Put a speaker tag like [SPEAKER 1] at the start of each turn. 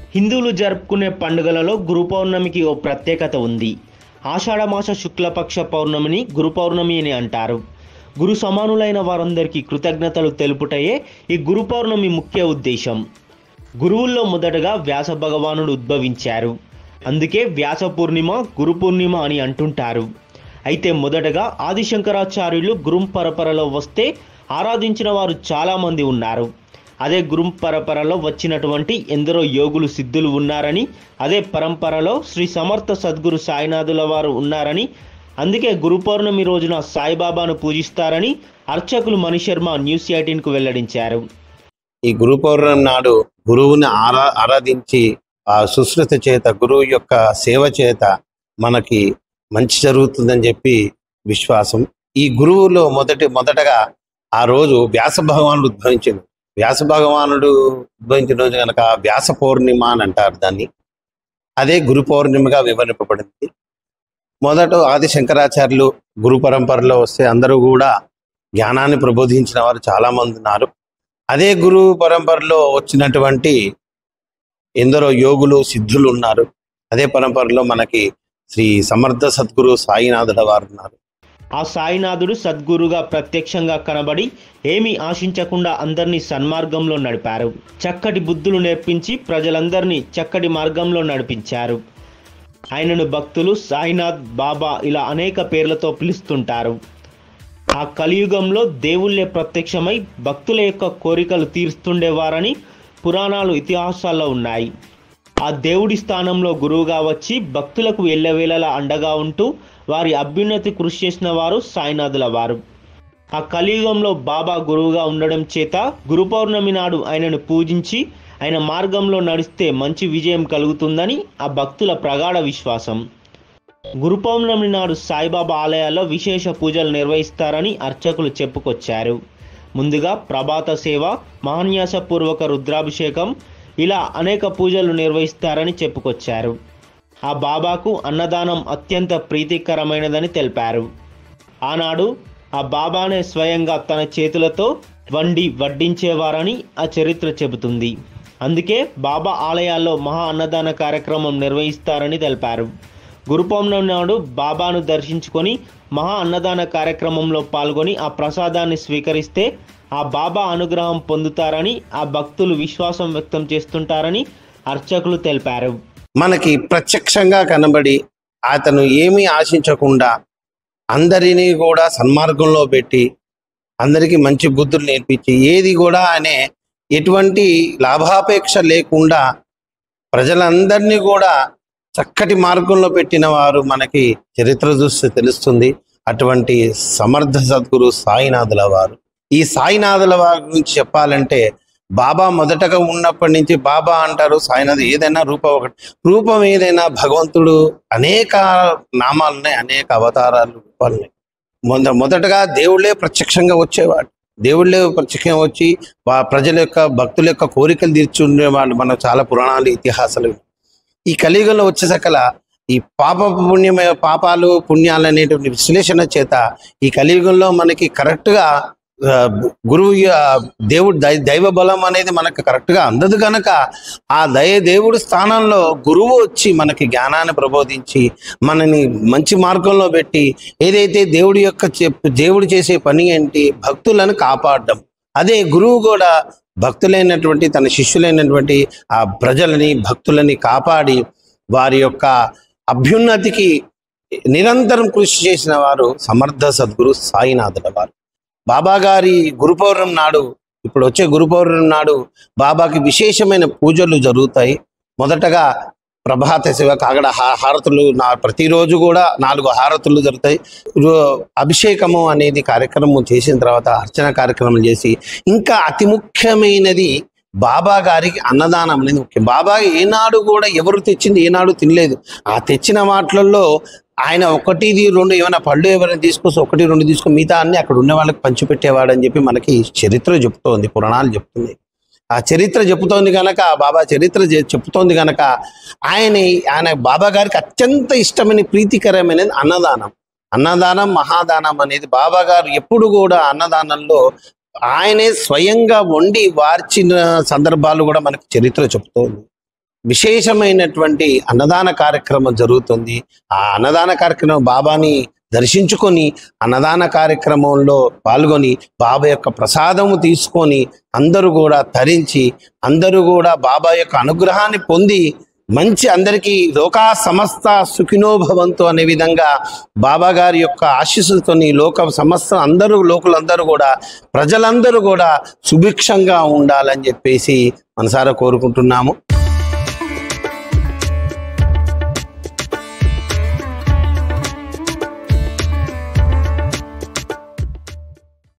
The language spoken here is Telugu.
[SPEAKER 1] హిందువులు జరుపుకునే పండుగలలో గురు పౌర్ణమికి ఓ ప్రత్యేకత ఉంది. ఆషాఢమాస శుక్లపక్ష పౌర్ణమిని గురు పౌర్ణమి అని అంటారు. గురు సమానులైన వారందరికీ కృతజ్ఞతలు తెలుపుటయే ఈ గురు పౌర్ణమి ముఖ్య ఉద్దేశం. గురువుల్లో మొదటగా వ్యాస భగవానుడు ఉద్భవించారు. అందుకే వ్యాస పూర్ణిమ, గురు పూర్ణిమ అని అంటుంటారు. అయితే మొదటగా ఆదిశంకరాచార్యులు గురు పరంపరలో వస్తే ఆరాధించిన వారు చాలామంది ఉన్నారు. అదే గురు పరంపరలో వచ్చినటువంటి ఎందరో యోగులు, సిద్ధులు ఉన్నారని, అదే పరంపరలో శ్రీ సమర్థ సద్గురు సాయినాథుల వారు ఉన్నారని, అందుకే గురు పౌర్ణమి రోజున సాయిబాబాను పూజిస్తారని అర్చకులు మణిశర్మ న్యూస్ 18కు వెల్లడించారు.
[SPEAKER 2] ఈ గురు పౌర్ణమి నాడు గురువుని ఆరాధించి ఆ సుశ్రుత చేత, గురువు యొక్క సేవ చేత మనకి మంచి జరుగుతుందని చెప్పి విశ్వాసం. ఈ గురువులో మొదటగా ఆ రోజు వ్యాస భగవానుడు ఉద్భవించింది. వ్యాస భగవానుడు ఉద్భవించిన రోజు కనుక వ్యాస పౌర్ణిమ అని అంటారు దాన్ని. అదే గురు పౌర్ణిమగా వివరింపబడింది. మొదట ఆది శంకరాచార్యులు గురు పరంపరలో వస్తే అందరూ కూడా జ్ఞానాన్ని ప్రబోధించిన వారు చాలా మంది ఉన్నారు. అదే గురు పరంపరలో వచ్చినటువంటి ఎందరో యోగులు, సిద్ధులు ఉన్నారు. అదే పరంపరలో మనకి శ్రీ సమర్థ సద్గురు సాయినాథుల వారు ఉన్నారు.
[SPEAKER 1] ఆ సాయినాథుడు సద్గురుగా ప్రత్యక్షంగా కనబడి ఏమీ ఆశించకుండా అందరినీ సన్మార్గంలో నడిపారు. చక్కటి బుద్ధులు నేర్పించి ప్రజలందరినీ చక్కటి మార్గంలో నడిపించారు. ఆయనను భక్తులు సాయినాథ్, బాబా ఇలా అనేక పేర్లతో పిలుస్తుంటారు. ఆ కలియుగంలో దేవుళ్ళే ప్రత్యక్షమై భక్తుల యొక్క కోరికలు తీరుస్తుండేవారని పురాణాలు, ఇతిహాసాల్లో ఉన్నాయి. ఆ దేవుడి స్థానంలో గురువుగా వచ్చి భక్తులకు ఎల్లవేళలా అండగా ఉంటూ వారి అభ్యున్నతి కృషి చేసిన వారు సాయినాథుల వారు. ఆ కలియుగంలో బాబా గురువుగా ఉండడం చేత గురు పౌర్ణమి నాడు ఆయనను పూజించి ఆయన మార్గంలో నడిస్తే మంచి విజయం కలుగుతుందని ఆ భక్తుల ప్రగాఢ విశ్వాసం. గురు పౌర్ణమి నాడు సాయిబాబా ఆలయాల్లో విశేష పూజలు నిర్వహిస్తారని అర్చకులు చెప్పుకొచ్చారు. ముందుగా ప్రభాత సేవ, మహాన్యాసపూర్వక రుద్రాభిషేకం ఇలా అనేక పూజలు నిర్వహిస్తారని చెప్పుకొచ్చారు. ఆ బాబాకు అన్నదానం అత్యంత ప్రీతికరమైనదని తెలిపారు. ఆనాడు ఆ బాబానే స్వయంగా తన చేతులతో వండి వడ్డించేవారని ఆ చరిత్ర చెబుతుంది. అందుకే బాబా ఆలయాల్లో మహా అన్నదాన కార్యక్రమం నిర్వహిస్తారని తెలిపారు. గురు పౌర్ణమి నాడు బాబాను దర్శించుకొని మహా అన్నదాన కార్యక్రమంలో పాల్గొని ఆ ప్రసాదాన్ని స్వీకరిస్తే ఆ బాబా అనుగ్రహం పొందుతారని ఆ భక్తులు విశ్వాసం వ్యక్తం చేస్తుంటారని అర్చకులు తెలిపారు.
[SPEAKER 2] మనకి ప్రత్యక్షంగా కనబడి అతను ఏమీ ఆశించకుండా అందరినీ కూడా సన్మార్గంలో పెట్టి అందరికీ మంచి బుద్ధులు నేర్పించి ఏది కూడా అనే ఎటువంటి లాభాపేక్ష లేకుండా ప్రజలందరినీ కూడా చక్కటి మార్గంలో పెట్టిన వారు మనకి చరిత్ర చూస్తే తెలుస్తుంది. అటువంటి సమర్థ సద్గురు సాయినాథుల వారు. ఈ సాయినాథుల వారి గురించి చెప్పాలంటే బాబా మొదటగా ఉన్నప్పటి నుంచి బాబా అంటారు, సాయినాథ్ ఏదైనా రూపం ఏదైనా భగవంతుడు అనేక నామాలున్నాయి, అనేక అవతారాలు, రూపాలున్నాయి. మొదటగా దేవుళ్ళే ప్రత్యక్షంగా వచ్చేవాడు. దేవుళ్ళే ప్రత్యక్షంగా వచ్చి ప్రజల యొక్క, భక్తుల యొక్క కోరికలు తీర్చుండేవాళ్ళు. మనం చాలా పురాణాలు, ఇతిహాసాలు. ఈ కలియుగంలో వచ్చేసకల ఈ పాపాలు పుణ్యాలు అనేటువంటి విశ్లేషణ చేత ఈ కలియుగంలో మనకి కరెక్ట్గా గురువు దేవుడు దైవ బలం అనేది మనకు కరెక్ట్గా అందదు కనుక ఆ దేవుడి స్థానంలో గురువు వచ్చి మనకి జ్ఞానాన్ని ప్రబోధించి మనని మంచి మార్గంలో పెట్టి ఏదైతే దేవుడు చేసే పని ఏంటి, భక్తులను కాపాడడం. అదే గురువు కూడా భక్తులైనటువంటి తన శిష్యులైనటువంటి ఆ ప్రజలని, భక్తులని కాపాడి వారి యొక్క అభ్యున్నతికి నిరంతరం కృషి చేసిన వారు సమర్థ సద్గురు సాయినాథుల వారు. బాబా గారి గురు పౌర్ణమి నాడు, ఇప్పుడు వచ్చే గురు పౌర్ణమి నాడు బాబాకి విశేషమైన పూజలు జరుగుతాయి. మొదటగా ప్రభాత సేవ, కాగడ హారతులు, ప్రతిరోజు కూడా 4 హారతులు జరుగుతాయి. అభిషేకము అనేది కార్యక్రమం చేసిన తర్వాత అర్చన కార్యక్రమం చేసి, ఇంకా అతి ముఖ్యమైనది బాబా గారికి అన్నదానం అనేది ముఖ్యం. బాబా ఏనాడు కూడా ఎవరు తెచ్చింది ఏనాడు తినలేదు. ఆ తెచ్చిన వాటిల్లో ఆయన 1, 2 ఏమైనా పళ్ళు ఎవరైనా తీసుకొస్తే 1, 2 తీసుకొని మిగతా అన్ని అక్కడ ఉన్న వాళ్ళకి పంచిపెట్టేవాడు అని చెప్పి మనకి చరిత్ర చెప్తోంది, పురాణాలు చెప్తుంది. ఆ చరిత్ర చెప్తోంది కనుక, బాబా చరిత్ర చెప్తోంది కనుక ఆయన బాబా గారికి అత్యంత ఇష్టమైన, ప్రీతికరమైనది అన్నదానం, మహాదానం అనేది. బాబా గారు ఎప్పుడు కూడా అన్నదానంలో ఆయనే స్వయంగా వండి వార్చిన సందర్భాలు కూడా మనకు చరిత్ర చెప్తోంది. విశేషమైనటువంటి అన్నదాన కార్యక్రమం జరుగుతుంది. ఆ అన్నదాన కార్యక్రమం బాబాని దర్శించుకొని అన్నదాన కార్యక్రమంలో పాల్గొని బాబా యొక్క ప్రసాదము తీసుకొని అందరూ కూడా తరించి అందరూ కూడా బాబా యొక్క అనుగ్రహాన్ని పొంది మంచి అందరికీ లోకా సమస్త సుఖినో భవంతు అనే విధంగా బాబా గారి యొక్క ఆశీస్సులతోని లోక సమస్త లోకులందరూ కూడా ప్రజలందరూ కూడా సుభిక్షంగా ఉండాలని చెప్పేసి మనసారా కోరుకుంటున్నాము.